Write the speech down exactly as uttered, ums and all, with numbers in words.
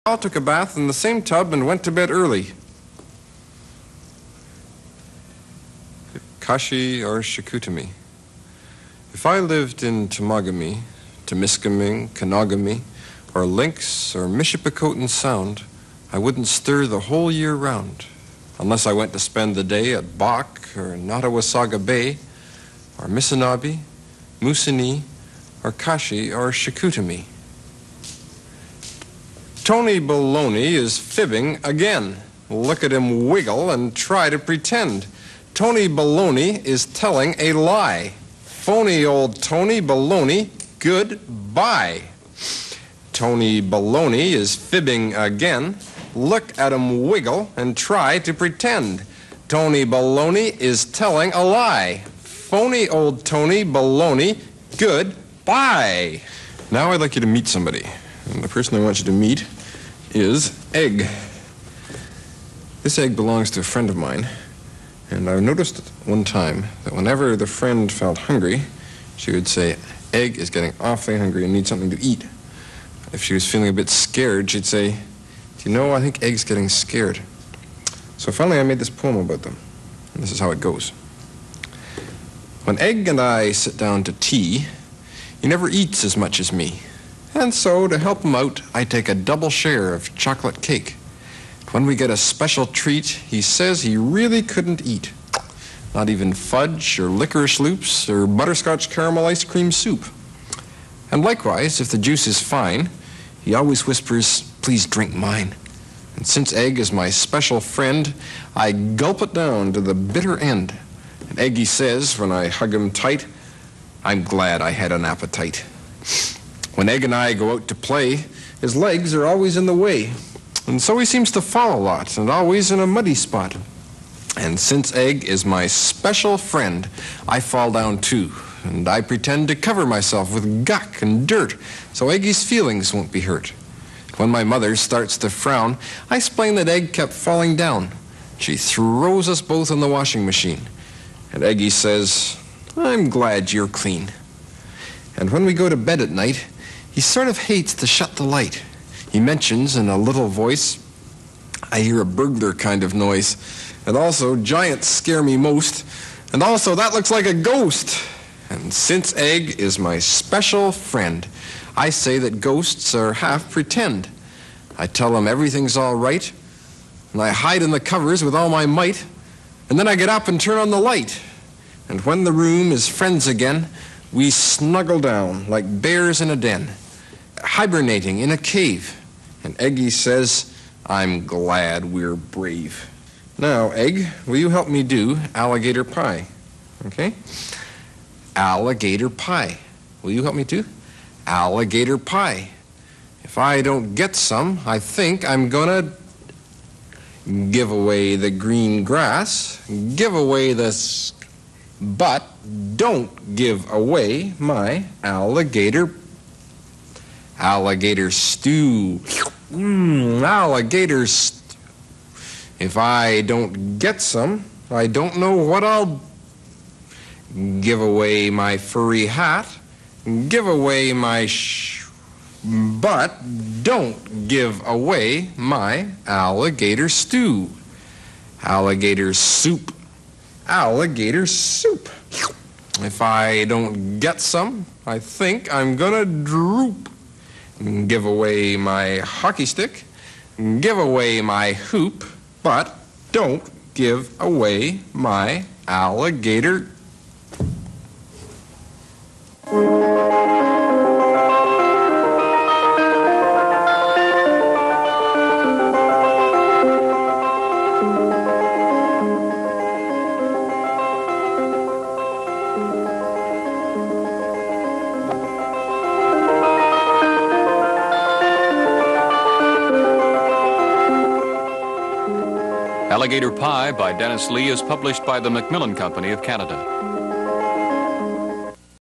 I took a bath in the same tub and went to bed early. Kashi or Shikutami. If I lived in Temagami, Temiskaming, Kanagami, or Lynx, or Michipicoten Sound, I wouldn't stir the whole year round, unless I went to spend the day at Bach, or Nottawasaga Bay, or Missinaba, Moosonee, or Kashi, or Shikutami. Tony Baloney is fibbing again. Look at him wiggle and try to pretend. Tony Baloney is telling a lie. Phony old Tony Baloney, goodbye. Tony Baloney is fibbing again. Look at him wiggle and try to pretend. Tony Baloney is telling a lie. Phony old Tony Baloney, goodbye. Now I'd like you to meet somebody. And the person I want you to meet is Egg. This egg belongs to a friend of mine, and I noticed one time that whenever the friend felt hungry, she would say, Egg is getting awfully hungry and needs something to eat. If she was feeling a bit scared, she'd say, do you know, I think Egg's getting scared. So finally I made this poem about them, and this is how it goes. When Egg and I sit down to tea, he never eats as much as me. And so, to help him out, I take a double share of chocolate cake. When we get a special treat, he says he really couldn't eat. Not even fudge or licorice loops or butterscotch caramel ice cream soup. And likewise, if the juice is fine, he always whispers, please drink mine. And since Egg is my special friend, I gulp it down to the bitter end. And Eggy says, when I hug him tight, I'm glad I had an appetite. When Egg and I go out to play, his legs are always in the way. And so he seems to fall a lot, and always in a muddy spot. And since Egg is my special friend, I fall down too, and I pretend to cover myself with guck and dirt, so Eggy's feelings won't be hurt. When my mother starts to frown, I explain that Egg kept falling down. She throws us both in the washing machine. And Eggy says, I'm glad you're clean. And when we go to bed at night, he sort of hates to shut the light. He mentions in a little voice, I hear a burglar kind of noise. And also, giants scare me most. And also, that looks like a ghost. And since Egg is my special friend, I say that ghosts are half pretend. I tell him everything's all right, and I hide in the covers with all my might, and then I get up and turn on the light. And when the room is friends again, we snuggle down like bears in a den, hibernating in a cave. And Eggy says, I'm glad we're brave. Now, Egg, will you help me do alligator pie? Okay? Alligator pie. Will you help me do? Alligator pie. If I don't get some, I think I'm gonna give away the green grass, give away the s- but don't give away my alligator alligator stew. Mmm, alligator stew. If I don't get some, I don't know what I'll give away my furry hat, give away my sh but don't give away my alligator stew. Alligator soup. Alligator soup. If I don't get some, I think I'm gonna droop. Give away my hockey stick, give away my hoop, but don't give away my alligator. Alligator Pie by Dennis Lee is published by the Macmillan Company of Canada.